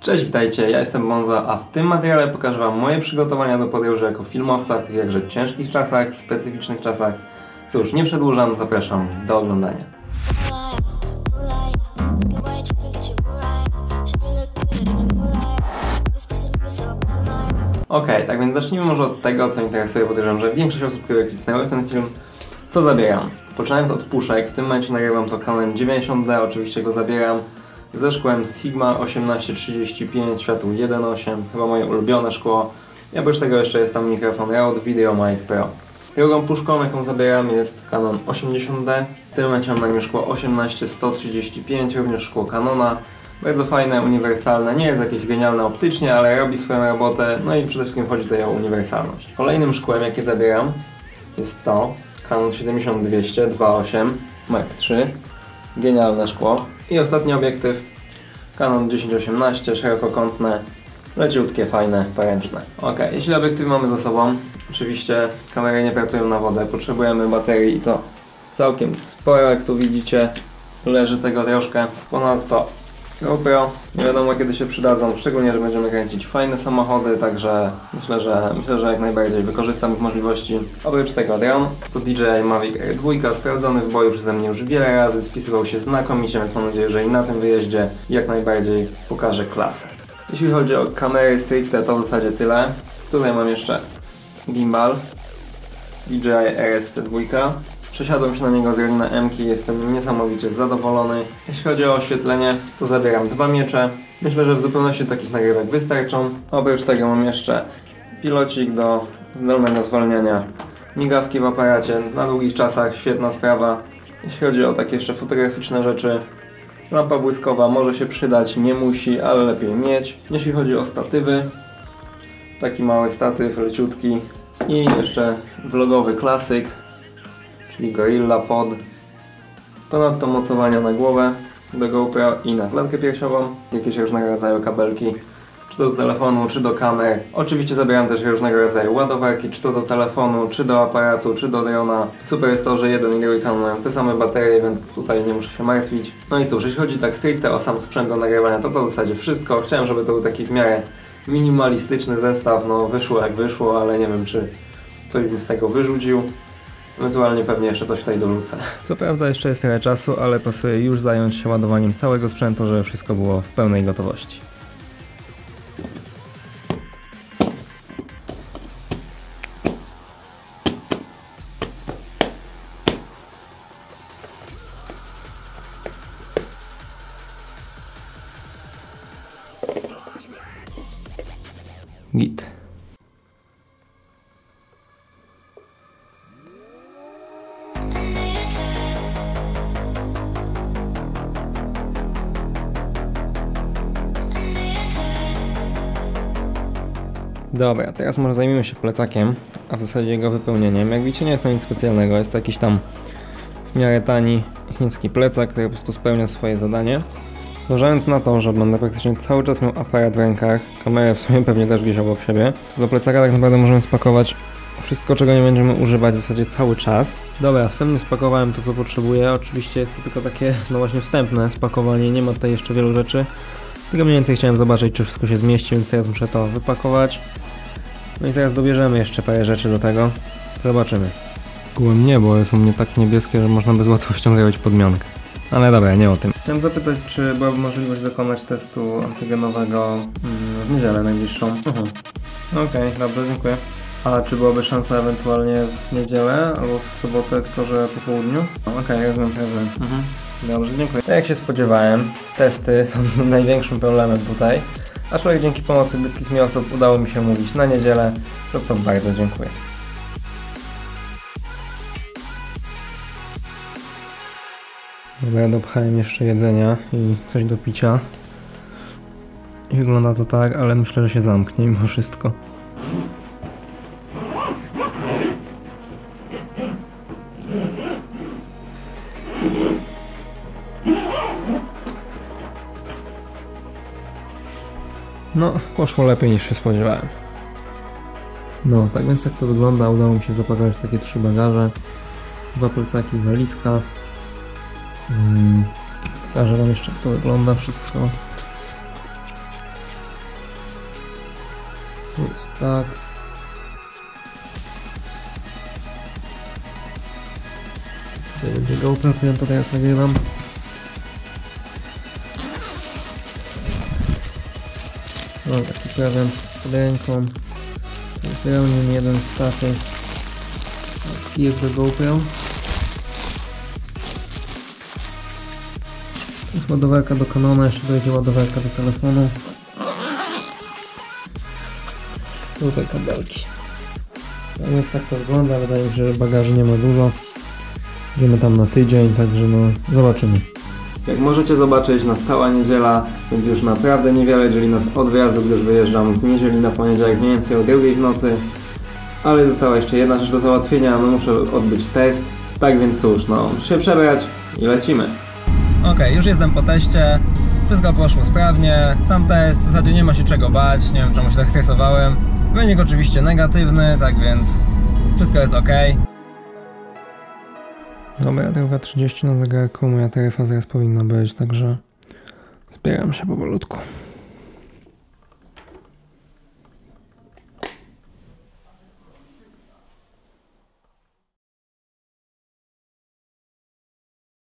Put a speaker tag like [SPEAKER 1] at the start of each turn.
[SPEAKER 1] Cześć, witajcie, ja jestem Bonzo, a w tym materiale pokażę Wam moje przygotowania do podróży jako filmowca w tych jakże ciężkich czasach, specyficznych czasach. Cóż, nie przedłużam, zapraszam do oglądania. Tak więc zacznijmy może od tego, co interesuje. Podejrzewam, że większość osób, które kliknęły w ten film, co zabieram. Poczynając od puszek, w tym momencie nagrywam to Canon 90D, oczywiście go zabieram ze szkłem Sigma 1835, światło 1.8, chyba moje ulubione szkło. I oprócz tego jeszcze jest tam mikrofon Rode VideoMic Pro. Drugą puszką, jaką zabieram, jest Canon 80D. W tym momencie mam na nim szkło 18-135, również szkło Canona. Bardzo fajne, uniwersalne, nie jest jakieś genialne optycznie, ale robi swoją robotę, no i przede wszystkim chodzi tutaj o uniwersalność. Kolejnym szkłem, jakie zabieram, jest to Canon 70-200 2.8 Mark III. Genialne szkło. I ostatni obiektyw, Canon 10-18, szerokokątne, leciutkie, fajne, poręczne. Jeśli obiektyw mamy za sobą, oczywiście kamery nie pracują na wodę, potrzebujemy baterii i to całkiem sporo, jak tu widzicie, leży tego troszkę. Ponadto GoPro, nie wiadomo kiedy się przydadzą, szczególnie, że będziemy kręcić fajne samochody, także myślę, że jak najbardziej wykorzystam ich możliwości. Oprócz tego dron, to DJI Mavic Air 2, sprawdzony w boju przeze mnie już wiele razy, spisywał się znakomicie, więc mam nadzieję, że i na tym wyjeździe jak najbardziej pokaże klasę. Jeśli chodzi o kamery stricte, to w zasadzie tyle. Tutaj mam jeszcze gimbal DJI RSC2. Przesiadłem się na niego z Rolina M-ki, jestem niesamowicie zadowolony. Jeśli chodzi o oświetlenie, to zabieram dwa miecze. Myślę, że w zupełności takich nagrywek wystarczą. Oprócz tego mam jeszcze pilocik do zdalnego zwalniania migawki w aparacie. Na długich czasach świetna sprawa. Jeśli chodzi o takie jeszcze fotograficzne rzeczy, lampa błyskowa może się przydać, nie musi, ale lepiej mieć. Jeśli chodzi o statywy, taki mały statyw, leciutki i jeszcze vlogowy klasyk, czyli Gorilla Pod. Ponadto mocowania na głowę do GoPro i na klatkę piersiową, jakieś różnego rodzaju kabelki, czy to do telefonu, czy do kamer. Oczywiście zabieram też różnego rodzaju ładowarki, czy to do telefonu, czy do aparatu, czy do drona. Super jest to, że jeden i drugi Canon mają te same baterie, więc tutaj nie muszę się martwić. No i cóż, jeśli chodzi tak stricte o sam sprzęt do nagrywania, to w zasadzie wszystko. Chciałem, żeby to był taki w miarę minimalistyczny zestaw, no wyszło jak wyszło, ale nie wiem, czy coś bym z tego wyrzucił. Ewentualnie pewnie jeszcze coś tutaj dorzucę. Co prawda jeszcze jest trochę czasu, ale pasuje już zająć się ładowaniem całego sprzętu, żeby wszystko było w pełnej gotowości. Git. Dobra, teraz może zajmiemy się plecakiem, a w zasadzie jego wypełnieniem. Jak widzicie, nie jest to nic specjalnego, jest to jakiś tam w miarę tani chiński plecak, który po prostu spełnia swoje zadanie. Zważając na to, że będę praktycznie cały czas miał aparat w rękach, kamerę w sumie pewnie też gdzieś obok siebie, to do plecaka tak naprawdę możemy spakować wszystko, czego nie będziemy używać w zasadzie cały czas. Dobra, wstępnie spakowałem to, co potrzebuję. Oczywiście jest to tylko takie, no właśnie wstępne spakowanie, nie ma tutaj jeszcze wielu rzeczy. Tylko mniej więcej chciałem zobaczyć, czy wszystko się zmieści, więc teraz muszę to wypakować. No i zaraz dobierzemy jeszcze parę rzeczy do tego. Zobaczymy. Kułem nie, bo są mnie tak niebieskie, że można by z łatwością zrobić podmiankę. Ale dobra, nie o tym. Chciałem zapytać, czy byłaby możliwość dokonać testu antygenowego w niedzielę najbliższą. Okej, dobrze, dziękuję. A czy byłaby szansa ewentualnie w niedzielę albo w sobotę, tylko że po południu? Rozumiem. Dobrze, dziękuję. Tak jak się spodziewałem, testy są największym problemem tutaj. Aczkolwiek dzięki pomocy bliskich mi osób udało mi się umówić na niedzielę, za co bardzo dziękuję. Dobra, dopchałem jeszcze jedzenia i coś do picia. I wygląda to tak, ale myślę, że się zamknie mimo wszystko. No, poszło lepiej niż się spodziewałem. No, tak więc tak to wygląda. Udało mi się zapakować takie 3 bagaże. 2 plecaki, walizka. Pokażę wam jeszcze, jak to wygląda wszystko. Tu jest tak. Tutaj będzie GoPro, którym to teraz nagrywam. Mam taki prawie pod ręką. To jest realnie jeden z takich. Z kijek do GoPro. To jest ładowarka do Canona, jeszcze dojdzie ładowarka do telefonu. Tutaj kabelki. No więc tak to wygląda, wydaje mi się, że bagaży nie ma dużo. Idziemy tam na tydzień, także no zobaczymy. Jak możecie zobaczyć, nastała niedziela, więc już naprawdę niewiele dzieli nas od wyjazdu, gdyż wyjeżdżam z niedzieli na poniedziałek mniej więcej o 2 w nocy. Ale została jeszcze jedna rzecz do załatwienia, no muszę odbyć test. Tak więc cóż, no muszę się przebrać i lecimy. Okej, już jestem po teście. Wszystko poszło sprawnie. Sam test, w zasadzie nie ma się czego bać. Nie wiem, czemu się tak stresowałem. Wynik oczywiście negatywny, tak więc wszystko jest ok. Dobra, 2:30 na zegarku, moja taryfa zaraz powinna być, także zbieram się powolutku.